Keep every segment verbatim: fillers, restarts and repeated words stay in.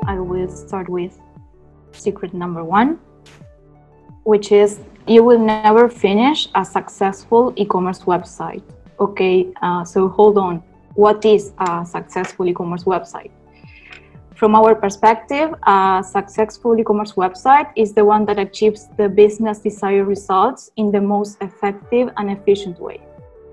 I will start with secret number one, which is you will never finish a successful e-commerce website. Okay, uh, so hold on. What is a successful e-commerce website? From our perspective, a successful e-commerce website is the one that achieves the business desired results in the most effective and efficient way.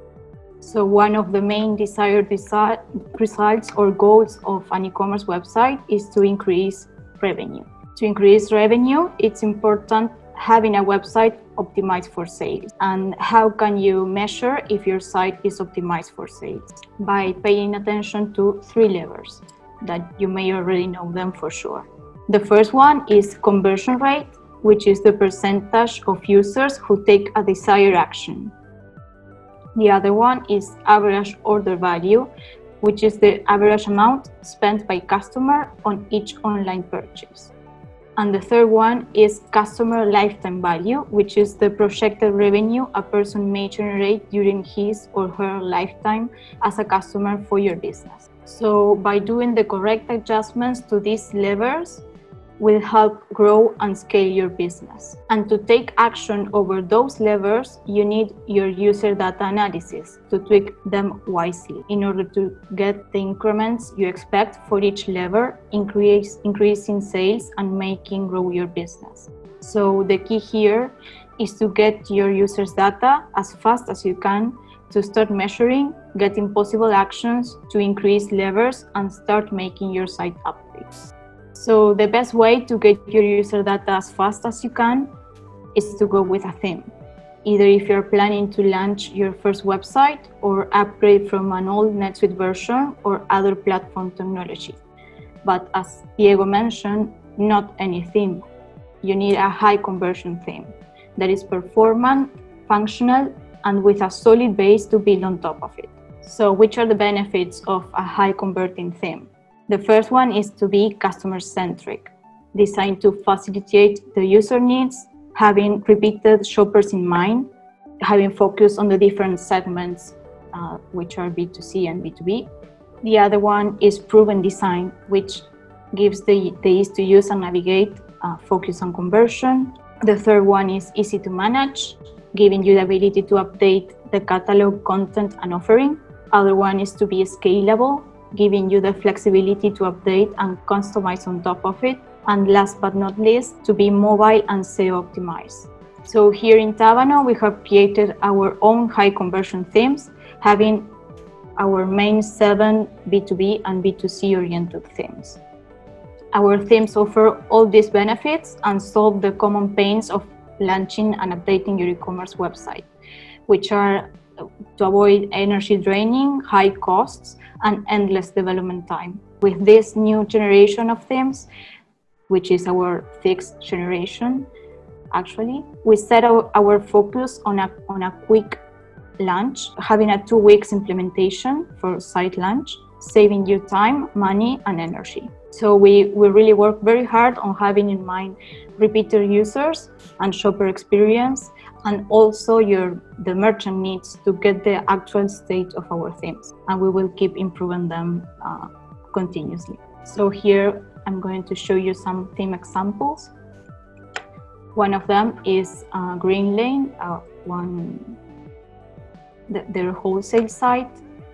So one of the main desired desi- results or goals of an e-commerce website is to increase revenue. To increase revenue, it's important having a website optimized for sales. And how can you measure if your site is optimized for sales? By paying attention to three levers that you may already know them for sure. The first one is conversion rate, which is the percentage of users who take a desired action. The other one is average order value, which is the average amount spent by customer on each online purchase. And the third one is customer lifetime value, which is the projected revenue a person may generate during his or her lifetime as a customer for your business. So by doing the correct adjustments to these levers will help grow and scale your business. And to take action over those levers, you need your user data analysis to tweak them wisely in order to get the increments you expect for each lever, increase, increasing sales and making grow your business. So the key here is to get your users' data as fast as you can to start measuring, getting possible actions to increase levers and start making your site updates. So the best way to get your user data as fast as you can is to go with a theme. Either if you're planning to launch your first website or upgrade from an old NetSuite version or other platform technology. But as Diego mentioned, not any theme. You need a high conversion theme that is performant, functional, and with a solid base to build on top of it. So which are the benefits of a high converting theme? The first one is to be customer-centric, designed to facilitate the user needs, having repeated shoppers in mind, having focus on the different segments, uh, which are B two C and B two B. The other one is proven design, which gives the, the ease to use and navigate, uh, focus on conversion. The third one is easy to manage, giving you the ability to update the catalog, content, and offering. Other one is to be scalable, giving you the flexibility to update and customize on top of it. And last but not least, to be mobile and S E O optimized. So here in Tavano, we have created our own high conversion themes, having our main seven B two B and B two C oriented themes. Our themes offer all these benefits and solve the common pains of launching and updating your e-commerce website, which are to avoid energy draining, high costs, and endless development time. With this new generation of themes, which is our sixth generation, actually, we set our, our focus on a, on a quick launch, having a two weeks implementation for site launch, saving you time, money, and energy. So we, we really work very hard on having in mind repeated users and shopper experience, and also your the merchant needs to get the actual state of our themes, and we will keep improving them uh, continuously. So here I'm going to show you some theme examples. One of them is uh, Green Lane, uh, one the, their wholesale site.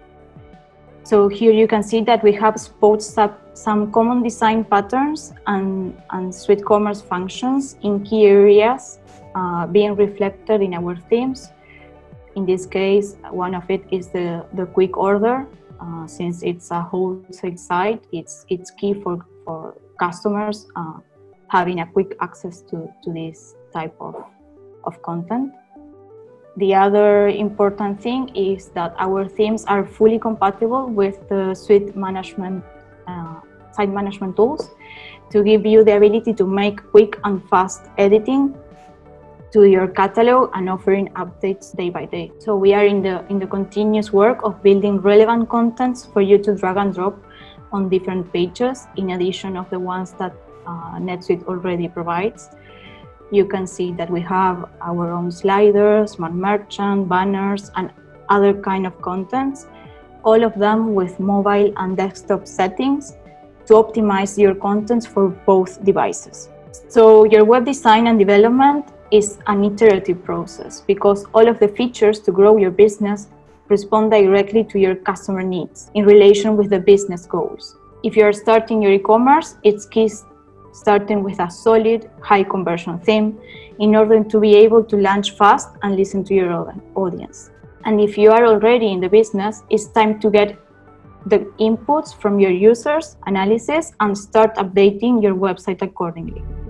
So here you can see that we have exposed some common design patterns and, and SuiteCommerce functions in key areas uh, being reflected in our themes. In this case, one of it is the, the quick order. Uh, since it's a wholesale site, it's, it's key for, for customers uh, having a quick access to, to this type of, of content. The other important thing is that our themes are fully compatible with the suite management, uh, site management tools to give you the ability to make quick and fast editing to your catalog and offering updates day by day. So we are in the, in the continuous work of building relevant contents for you to drag and drop on different pages, in addition of the ones that uh, NetSuite already provides. You can see that we have our own sliders, smart merchant, banners, and other kind of contents, all of them with mobile and desktop settings to optimize your contents for both devices. So your web design and development is an iterative process because all of the features to grow your business respond directly to your customer needs in relation with the business goals. If you are starting your e-commerce, it's key starting with a solid, high conversion theme in order to be able to launch fast and listen to your audience. And if you are already in the business, it's time to get the inputs from your users, analysis, and start updating your website accordingly.